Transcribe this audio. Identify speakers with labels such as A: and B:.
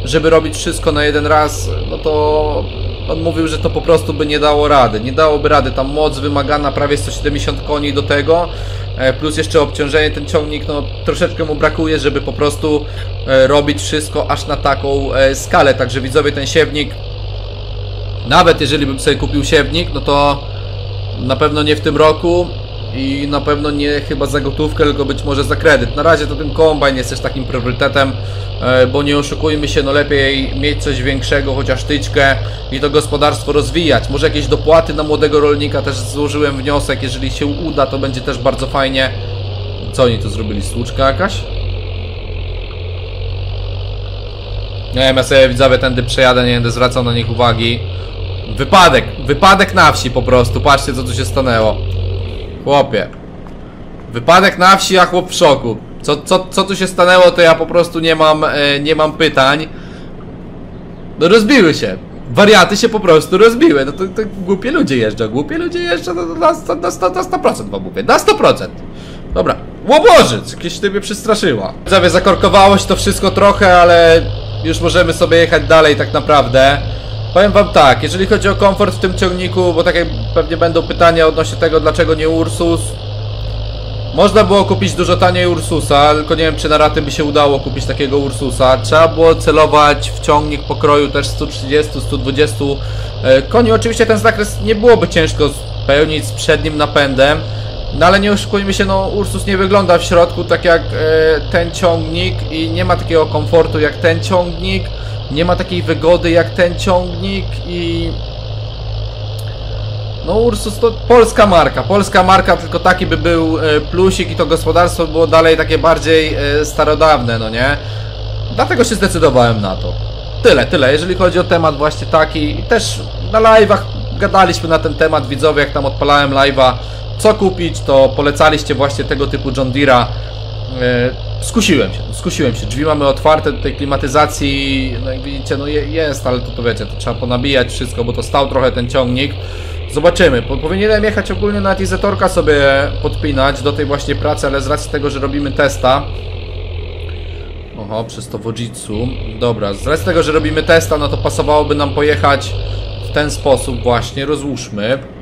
A: żeby robić wszystko na jeden raz, no to on mówił, że to po prostu by nie dało rady. Nie dałoby rady, tam moc wymagana prawie 170 koni do tego, plus jeszcze obciążenie, ten ciągnik, no troszeczkę mu brakuje, żeby po prostu robić wszystko aż na taką skalę. Także widzowie, ten siewnik, nawet jeżeli bym sobie kupił siewnik, no to na pewno nie w tym roku i na pewno nie chyba za gotówkę, tylko być może za kredyt. Na razie to ten kombajn jest też takim priorytetem, bo nie oszukujmy się, no lepiej mieć coś większego, chociaż tyczkę i to gospodarstwo rozwijać. Może jakieś dopłaty na młodego rolnika, też złożyłem wniosek, jeżeli się uda, to będzie też bardzo fajnie. Co oni tu zrobili? Słuczka jakaś? Nie wiem, ja sobie widzowie tędy przejadę, nie będę zwracał na nich uwagi. Wypadek na wsi po prostu, patrzcie co tu się stanęło. Chłopie, wypadek na wsi, a chłop w szoku. Co tu się stanęło, to ja po prostu nie mam pytań. No rozbiły się. Wariaty się po prostu rozbiły. No to głupie ludzie jeżdżą no, na 100% wam mówię, na 100%. Dobra, łobożyc, jakieś ty mnie przestraszyła. Widzowie, zakorkowało się to wszystko trochę, ale już możemy sobie jechać dalej tak naprawdę. Powiem wam tak, jeżeli chodzi o komfort w tym ciągniku, bo tak jak pewnie będą pytania odnośnie tego, dlaczego nie Ursus. Można było kupić dużo taniej Ursusa, tylko nie wiem, czy na raty by się udało kupić takiego Ursusa. Trzeba było celować w ciągnik pokroju też 130-120 koni. Oczywiście ten zakres nie byłoby ciężko spełnić z przednim napędem. No ale nie oszukujmy się, no Ursus nie wygląda w środku tak jak ten ciągnik i nie ma takiego komfortu jak ten ciągnik. Nie ma takiej wygody jak ten ciągnik i... No Ursus to polska marka, tylko taki by był plusik i to gospodarstwo było dalej takie bardziej starodawne, no nie? Dlatego się zdecydowałem na to. Tyle, jeżeli chodzi o temat właśnie taki. Też na live'ach gadaliśmy na ten temat, widzowie, jak tam odpalałem live'a, co kupić, to polecaliście właśnie tego typu John Deere'a. Skusiłem się, drzwi mamy otwarte, do tej klimatyzacji, no jak widzicie, no jest, ale to wiecie, to trzeba ponabijać wszystko, bo to stał trochę ten ciągnik. Zobaczymy, powinienem jechać ogólnie na Tizetorka sobie podpinać do tej właśnie pracy, ale z racji tego, że robimy testa. Oho, przez to Wojitsu. Dobra, z racji tego, że robimy testa, no to pasowałoby nam pojechać w ten sposób właśnie, rozłóżmy.